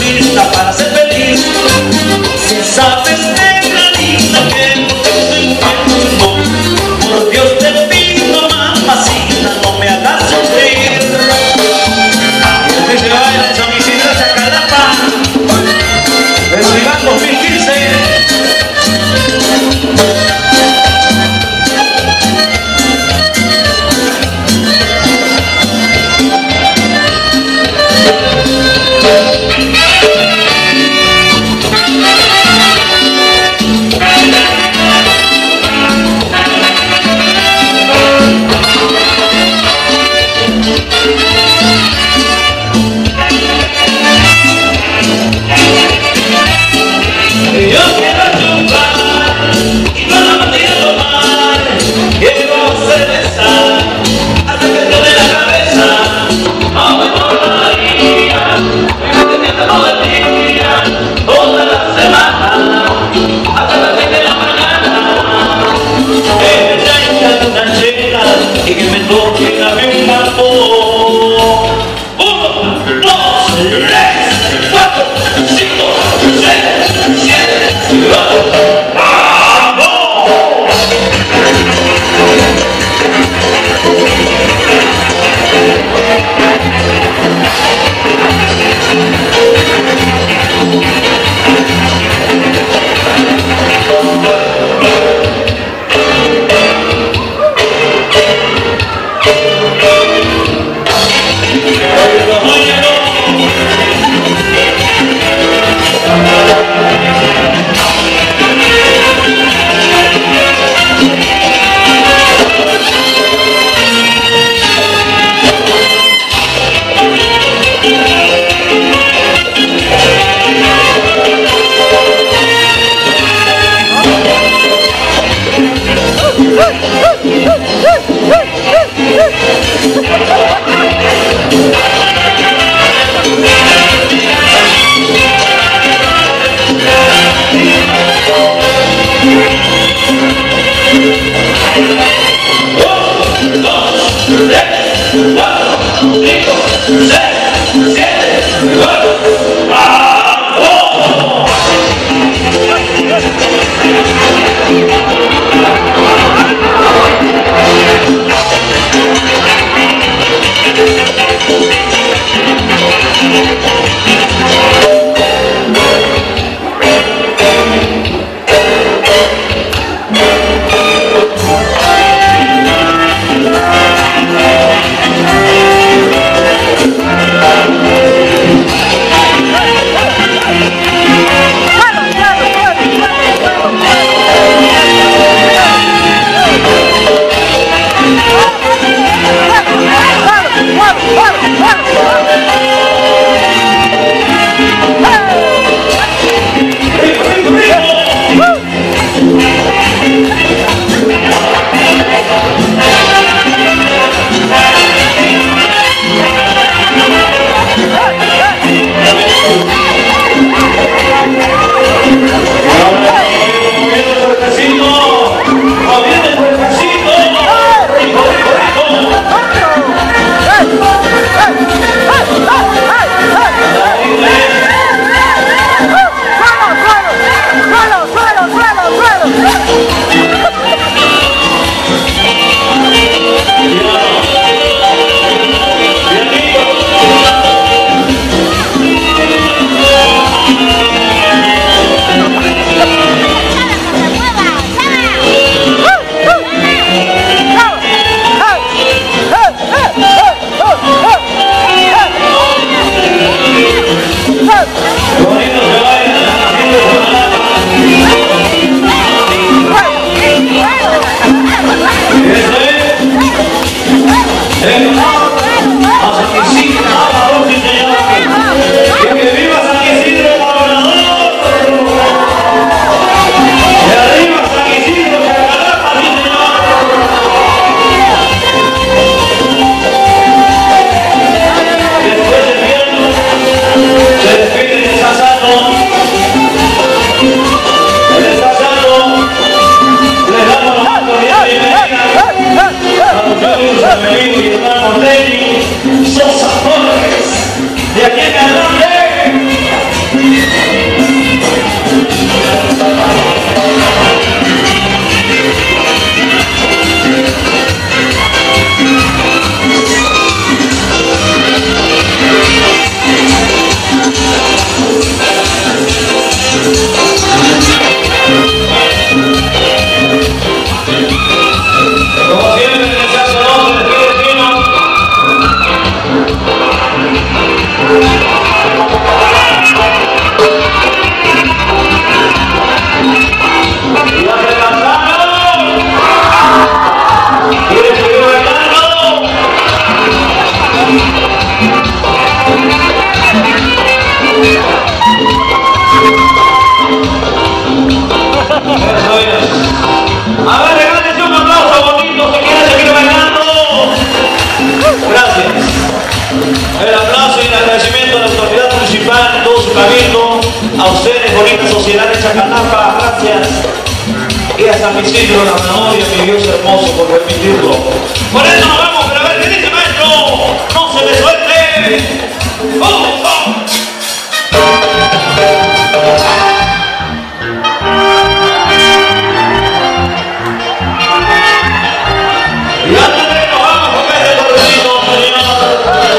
lista para ser feliz. Si sabes, negra linda, que no te estoy mintiendo, por Dios te pido, mamacita, no me hagas sufrir. Que se vayan a San Isidro, Chacalapa, Festival 2015. Y que me toque dame un mambo. 1, 2, 3, 4, 5, 6, 7, 8. ¡Mambo! Eso es. A ver, regálense un aplauso bonito si quieren seguir bailando. Gracias. El aplauso y el agradecimiento a la autoridad municipal, todo su cabildo, a ustedes, bonita sociedad de Chacanafa, gracias. Y a San Isidro, la memoria, mi Dios hermoso, por permitirlo. Por eso nos vamos, pero a ver, ¿qué dice maestro? ¡No se me suelte! ¡Oh, oh! Y antes de que nos vamos con este corredito, señor.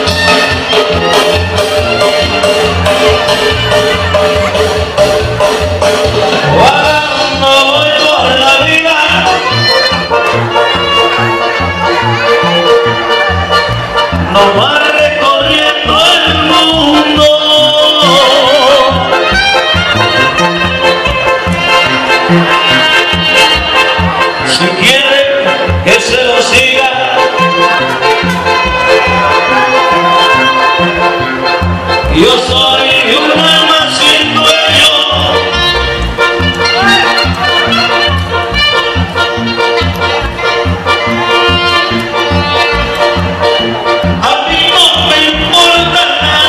Cuando voy por la vida, no va recorriendo el mundo. Si quiere que se lo siga, yo soy un alma sin dueño. A mí no me importa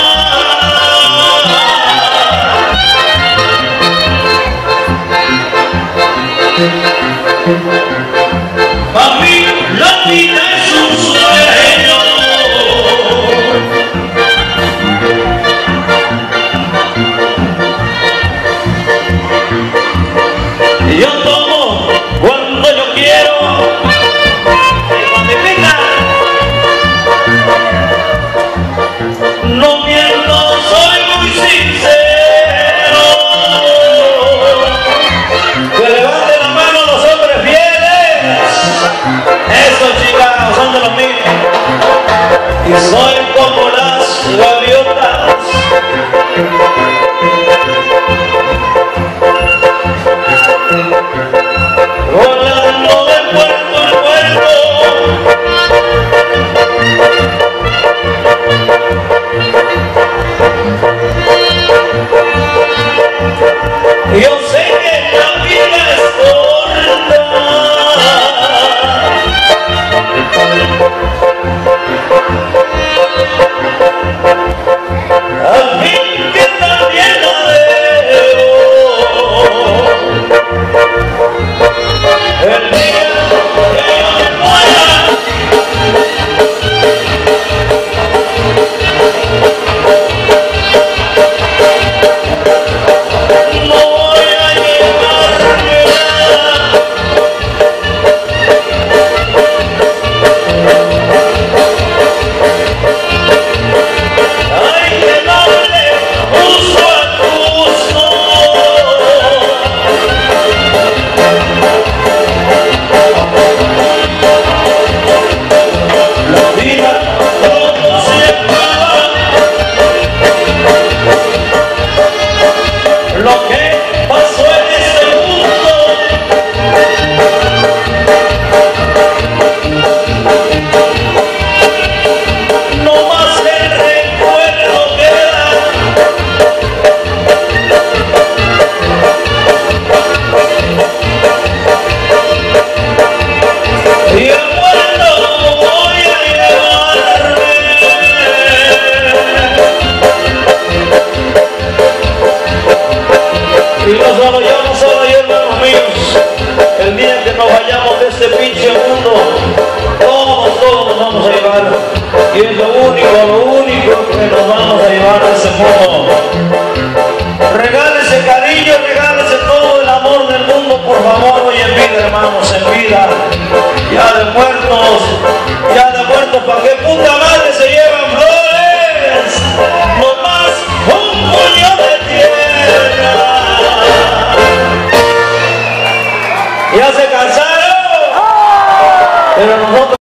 nada. A mí la vida es un sueño. Yo tomo cuando yo quiero, cuando me pica, no miento, soy muy sincero. Que levanten la mano los hombres fieles. Eso, chicas, son de los míos. Y soy como las gaviotas. Volando de puerto en puerto. Yo sé que la vida es corta. Al fin que también la debo. El día que yo me muera, no voy a llevarme nada. Hay que darle uso al gusto. La vida todo se acaba. Lo que pasó en este mundo, no más el recuerdo queda. Y el muerto voy a llevarme. Y no solo yo, hermanos míos, el día que nos vayamos de este pinche mundo, todos nos vamos a llevar. Y es lo único que nos vamos a llevar de ese mundo. Regálese cariño, regálese todo el amor del mundo, por favor, hoy en vida, hermanos, en vida. Ya de muertos, ¿para qué puta madre se llevan flores? Nomás un puño de tierra. ¿Ya se cansaron? Pero nosotros